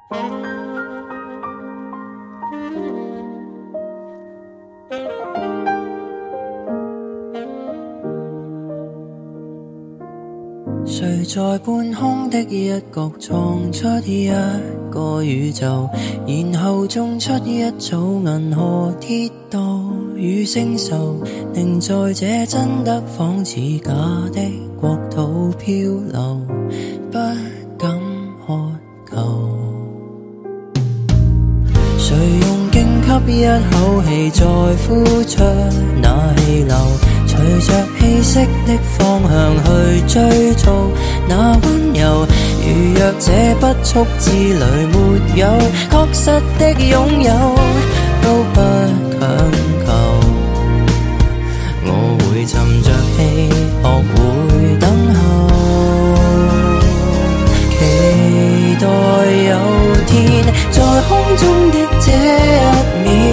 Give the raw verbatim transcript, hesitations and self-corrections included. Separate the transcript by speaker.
Speaker 1: 谁在半空的一角創出一個宇宙，然後種出一組銀河鐵道與星宿，寧在這真得仿似假的國土漂流，不敢渴求。誰用勁吸一口氣再呼出那氣流，隨着氣息的方向去追逐那溫柔，如若這不速之旅沒有確實的擁有，都不強求。我會沉着氣，學會等候，期待有天在空中的這一秒，